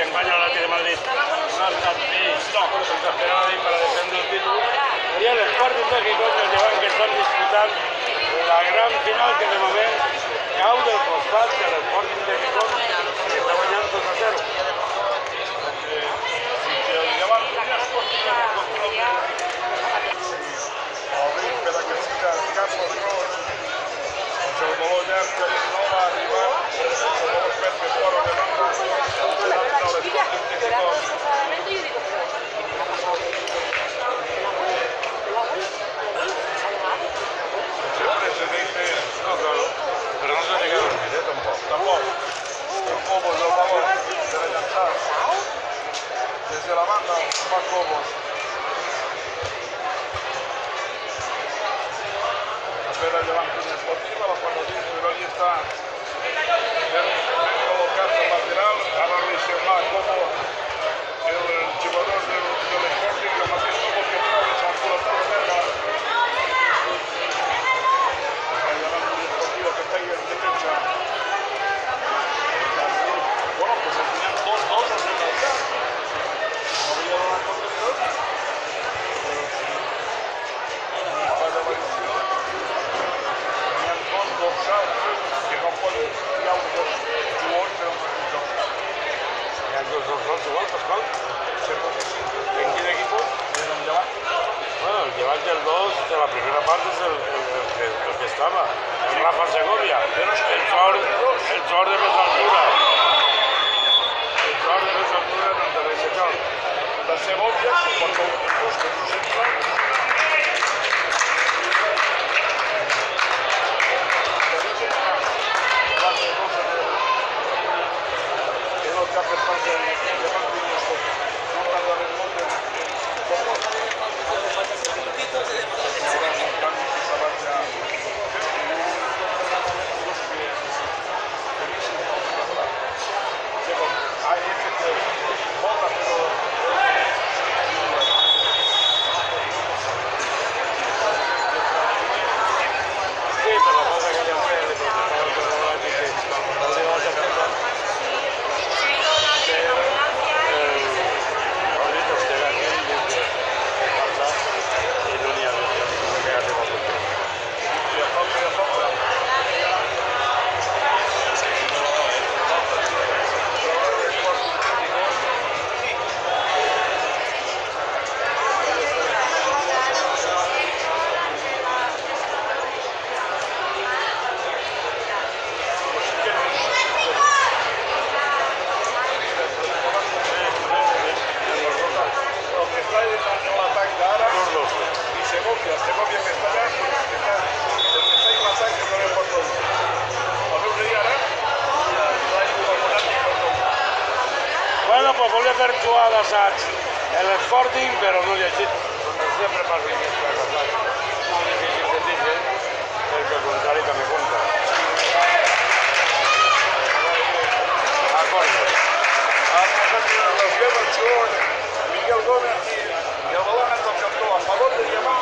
España ahora tiene Madrid. No, exagerado ahí para defender el título. Y el Sporting de Gijón que llevan que estan disputant la gran final que de moment cau del costat de l'Sporting de Gijón que està guanyant 2-0. El Llevant ja es pot tirar el control obrir per a que siga Carlos Ros doncs el valor llarg que no va arribar el valor Pepe Toro de banda el penal de l'Sporting de Gijón. Siempre se dice No, claro, pero no se ha llegado a dormir, tampoco. Cobos el valor de la llanzada desde la banda va Cobos. Espera Llevant Unión Esportiva, la cual nos dice, pero ahí está el colocarse el lateral, ahora lo dice más como el jugador del Sporting, que más es como que trae esa pelota de verga. Llevant Unión Esportiva que pega en derecha. Bueno, pues al final 2-2 en el altar. No había dado la contención. Falla la edición. Tenían dos dorsales que no pueden tirar un dos igual, pero no es un dos. Hi ha dos igual, Pascual. Sembla que sí. ¿En quin equipo? En el Llevant. Bueno, el Llevant del 2 de la primera parte es el que estaba, el Rafa Segovia. Pero es que El jugador de més altura. El jugador de més altura no te l'he senyor. La Segovia, cuando los que tú central. Quedó el cap de pase de Llevant Unión Esportiva. No tarda en el nombre Sí, pero pasa que ya fue el protestador con la verdad que no le vamos a cantar. Ahorita usted aquí dice pasar y no ni a ver si no me hace más mucho. Segovia que está allá, que está en la sangre con el portón. A ver, Bueno, pues volia haver jugat d'assaig l'Sporting, però no llegit. Sempre passa aquesta cosa. Molt difícil de dir, perquè el contrari també compta. Acord. Miguel Gómez y el balón entra al cantó a favor de Llevant.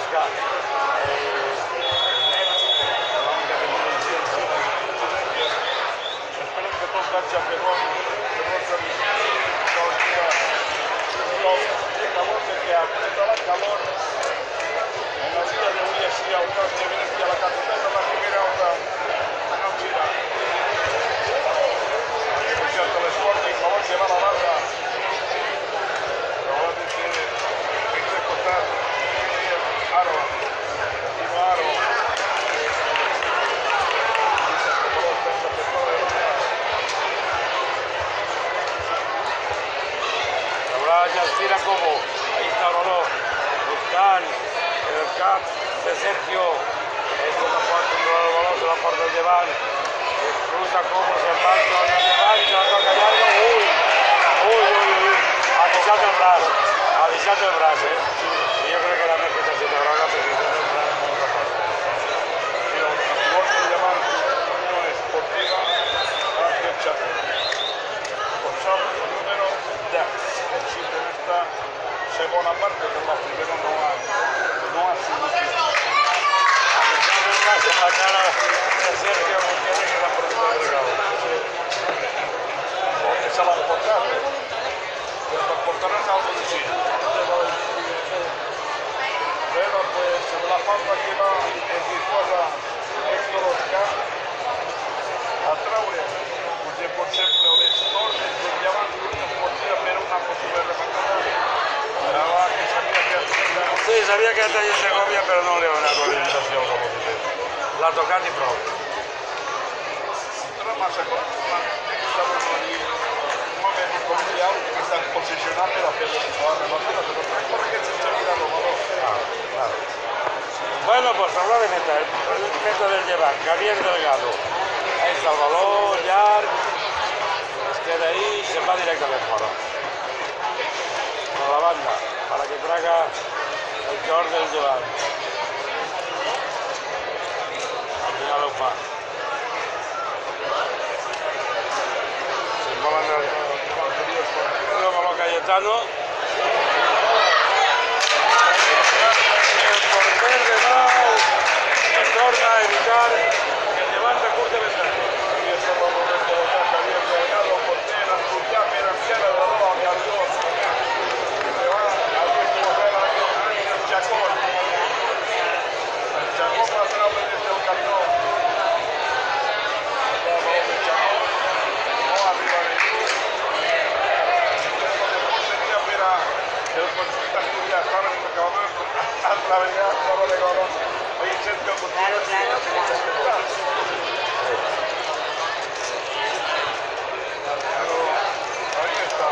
Mosca, Esperem que tot vagi a favor que aprieta la calor. En el día de hoy así algunos que vienen aquí a la capital de la primera hora no gira. Escucha el transporte y favor que va a la barra. Pero ahora tiene que cortar el aro, el último aro. ya tira como, ahí está Roló, buscan el cap de Sergio, esto no puede controlar el balón, se la porta el Llevan, cruza como, se marcha el Llevan, se la toca Llargo, uy, avisando el brazo, y yo creo que la mezcla se te habrá porque se te habrá muy capaz. El gol de Llevan, Unión Esportiva, Ángel Chaco. Por número 10 que existe en esta segunda parte, que la primera no ha sido. La cara de Sergio Gutiérrez que la portera del regalo. Porque se va a cortar. Los porteros algo de sí. Pero pues en la falta que va en disposa Héctor Oscar a Traure, porque por sempre l'estor del Llevant Unió Esportiva per una possible rematada. Que sabia que hacía. Sí, sabía que hasta Segovia, pero no le va a dar orientación como dice. La tocat i prou. Entra massa clar, estava allí un moment familiar que està posicionant per a fer la rematada, perquè sense mirar el valor. Claro. Bueno, pues probablemente el meta del Llevant, Javier Delgado. Ahí está el balón, llarg, es queda ahí y se va directamente fuera. A la banda, para que traga el jugador del Llevant. Al final ho fa. Se molen el balón Cayetano. El porter de nou torna a evitar que el Llevant recurte ventaja. Aquí está el momento de Javier Delgado, portero, ya mira de balón al Carlos. Se va a recoger a Chacón. Chacón va a traer desde el cartón. El balón de Chacón. No arriba de él. Sería para el consulta que ya estaba en el cabrón a navegar por el balón. Oye, Sergio, claro. Ahí está.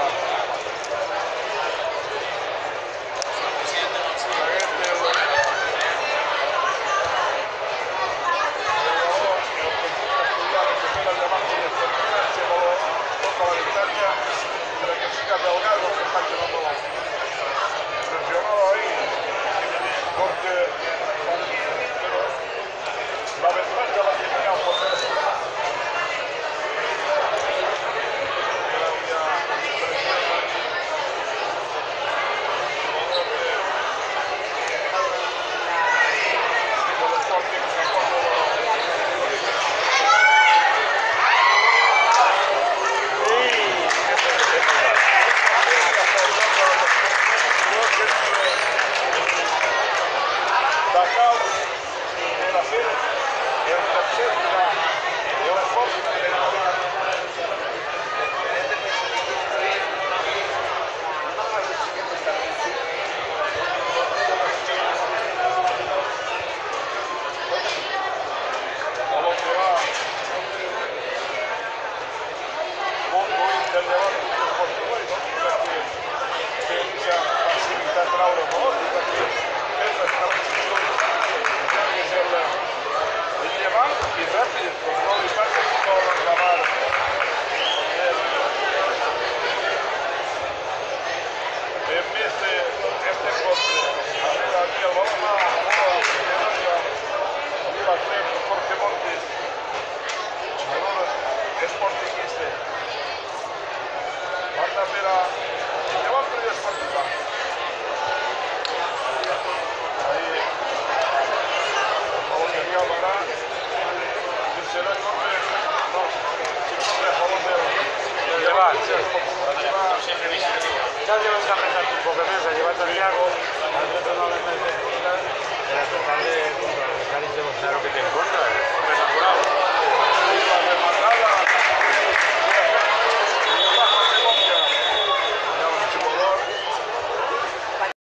La ventaja la tenía por Ya debes apretarte un poco més, llevas el llago, al resto no le metes cosas, pero tratar de contrarrestar y demostrar lo que te encuentras, es natural.